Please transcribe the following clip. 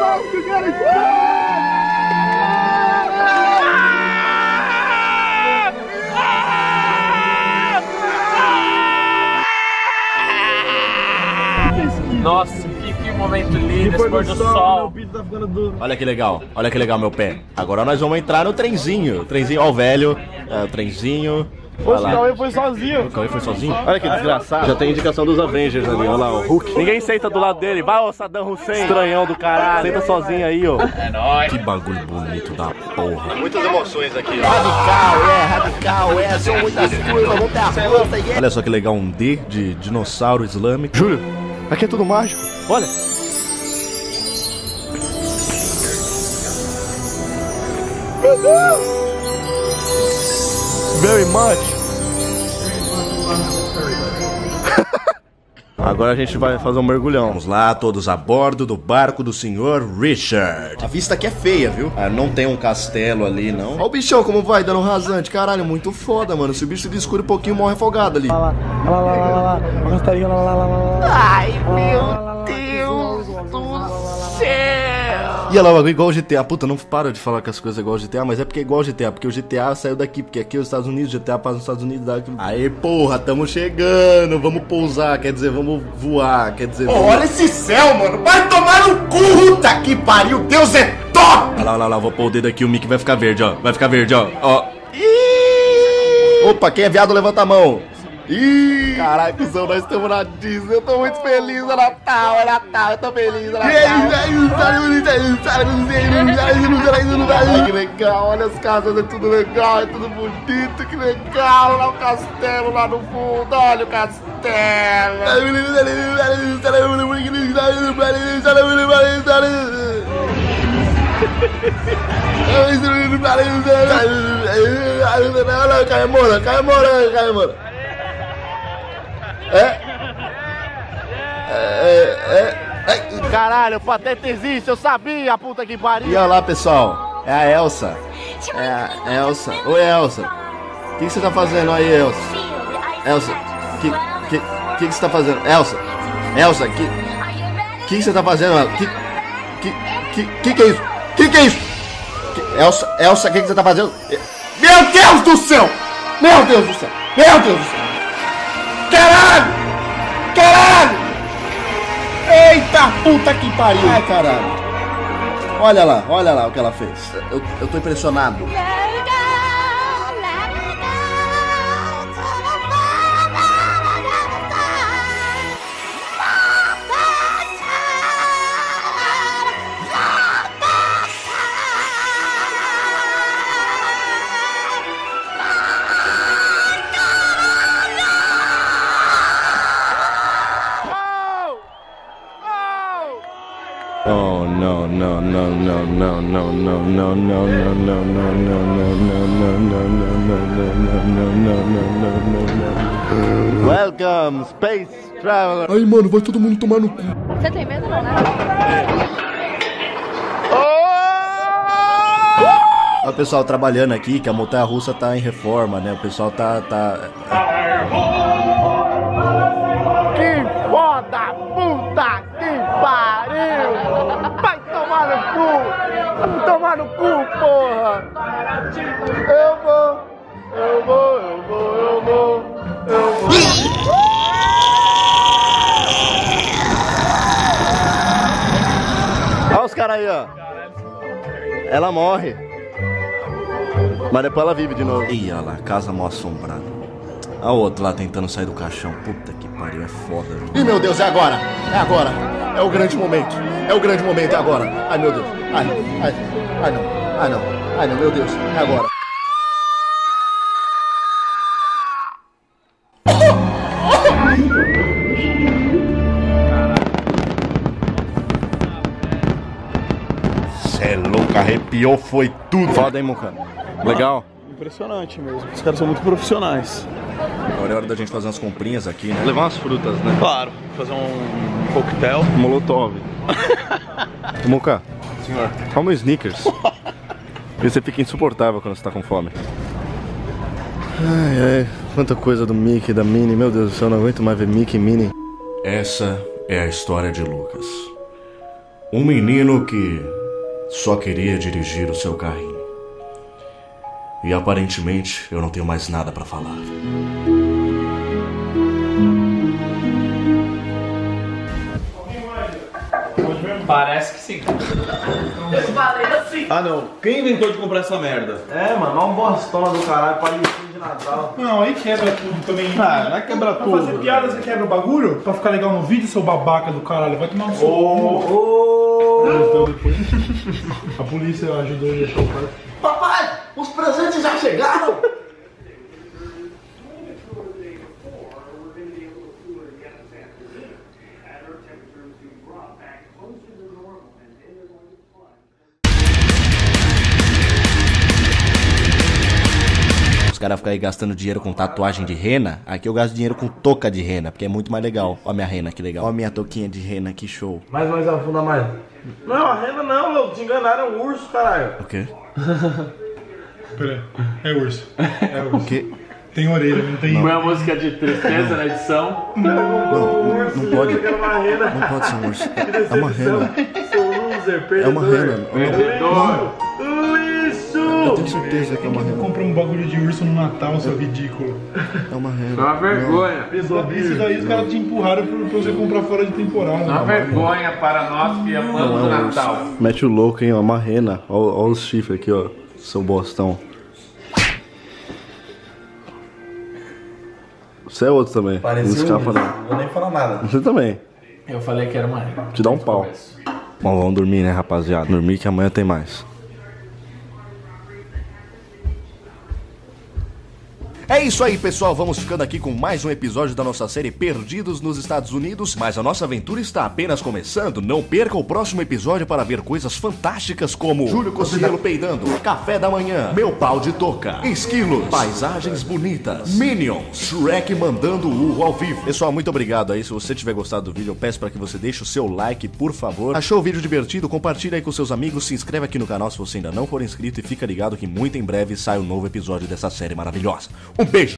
Nossa, que momento lindo, esse pôr do sol. Olha que legal, meu pé. Agora nós vamos entrar no trenzinho. Trenzinho, ó o velho, o trenzinho. O Cauê foi sozinho. O Cauê foi sozinho? Olha que desgraçado. Já tem indicação dos Avengers ali, olha lá, o Hulk. Ninguém senta do lado dele. Vai, ô Saddam Hussein. Estranhão do caralho. Senta sozinho aí, ó. É nóis. Que bagulho bonito da porra. Muitas emoções aqui. Radical, são muitas curvas, vamos ter a força. Olha só que legal, um D de dinossauro islâmico. Júlio, aqui é tudo mágico. Olha. Very much. Agora a gente vai fazer um mergulhão. Vamos lá, todos a bordo do barco do Sr. Richard. A vista aqui é feia, viu? Não tem um castelo ali, não. Olha o bichão como vai, dando rasante. Caralho, muito foda, mano. Se o bicho descura um pouquinho, morre afogado ali. Lá. O castelinho lá. Ai, meu Deus do céu. E olha lá, o bagulho igual o GTA. Puta, não para de falar que as coisas é igual ao GTA, mas é porque é igual ao GTA. Porque o GTA saiu daqui, porque aqui é os Estados Unidos, GTA passa nos Estados Unidos. Daqui. Aê, porra, tamo chegando. Vamos pousar, quer dizer, vamos voar, quer dizer... Olha esse céu, mano. Vai tomar no cu. Puta que pariu. Deus é top. Olha lá, vou pôr o dedo aqui, o mic vai ficar verde, ó. Vai ficar verde, ó. Opa, quem é viado, levanta a mão. Ih, caralho, cuzão, nós estamos na Disney. Eu tô muito feliz, é Natal, eu tô feliz, é Natal. Que legal, olha as casas, é tudo legal, é tudo bonito, que legal. Lá o castelo, lá no fundo, olha o castelo. Caemora. Caralho, o Pateta existe, eu sabia, puta que pariu. E olha lá, pessoal, é a Elsa. Oi, Elsa. O que você tá fazendo aí, Elsa? Elsa, que você tá fazendo? Elsa, que você tá fazendo? Que é isso? Que é isso? Elsa, o que você tá fazendo? Meu Deus do céu. Caralho. Eita puta que pariu. Ai, caralho. Olha lá o que ela fez. Eu tô impressionado. Oh no. Welcome, Space Traveler. Aí, mano, vai todo mundo tomar no cu. Você tem medo, não, né? Olha o pessoal trabalhando aqui, que a montanha-russa tá em reforma, né? O pessoal tá... Que foda, puta que pariu! Vai tomar no cu, porra! Eu vou. Olha os caras aí, ó. Ela morre. Mas depois ela vive de novo. Ih, olha lá, casa mal assombrada. A outra lá tentando sair do caixão. Puta que pariu, é foda. Ih, meu Deus, é agora. É o grande momento. É agora. Ai, meu Deus. Ai, não, meu Deus. É agora. Cê é louco, arrepiou, foi tudo. Foda, hein, Muca? Legal? Impressionante mesmo. Os caras são muito profissionais. Agora é hora da gente fazer umas comprinhas aqui, né? Levar umas frutas, né? Claro, fazer um coquetel. Molotov. Muca, Senhor. calma os sneakers. E você fica insuportável quando você tá com fome. Ai, quanta coisa do Mickey, da Minnie. Meu Deus do céu, eu não aguento mais ver Mickey e Minnie. Essa é a história de Lucas. Um menino que só queria dirigir o seu carrinho. E aparentemente eu não tenho mais nada pra falar. Parece que sim. Eu falei assim. Ah não, quem inventou de comprar essa merda? É, mano, olha um bostona do caralho, palitinho de Natal. Não, aí quebra tudo também. Ah, não é quebrar Pra tudo. fazer piada você quebra o bagulho? Pra ficar legal no vídeo, seu babaca do caralho. Vai tomar no seu Ô, depois. A polícia ajudou ele a achar o cara. papai, os presentes já chegaram? Os caras ficam aí gastando dinheiro com tatuagem de rena. Aqui eu gasto dinheiro com touca de rena, porque é muito mais legal. Ó a minha rena, que legal. Ó a minha touquinha de rena, que show. Mais, afunda mais. Não, a rena não, meu. Te enganaram, é um urso, caralho. O quê? Pera aí. É urso. É urso. O quê? Tem orelha, não tem. Põe a música de tristeza na edição. Não pode. É uma rena. Não pode ser um urso. É uma rena. Sou loser, É perdedor. uma rena. Perdedor. Eu tenho certeza que é uma rena. Compra um bagulho de urso no Natal, seu ridículo. É uma É rena. uma vergonha. Isso daí os caras te empurraram pra você comprar fora de temporada. É uma vergonha para nós que amamos o Natal. Mete o louco, hein, ó, uma rena. Ó os chifres aqui, ó, seu bostão. Você é outro também. Pareceu não escapa um não. Não vou nem falar nada. Você também. Eu falei que era uma rena. Te dá um pau. Bom, vamos dormir, né, rapaziada? Dormir que amanhã tem mais. É isso aí, pessoal. Vamos ficando aqui com mais um episódio da nossa série Perdidos nos Estados Unidos. Mas a nossa aventura está apenas começando. Não perca o próximo episódio para ver coisas fantásticas como Júlio Cossielo peidando, café da manhã, meu pau de touca, esquilos, paisagens bonitas, Minions, Shrek mandando o ao vivo. Pessoal, muito obrigado aí. Se você tiver gostado do vídeo, eu peço para que você deixe o seu like, por favor. Achou o vídeo divertido? Compartilha aí com seus amigos. Se inscreve aqui no canal se você ainda não for inscrito. E fica ligado que muito em breve sai um novo episódio dessa série maravilhosa. Um beijo!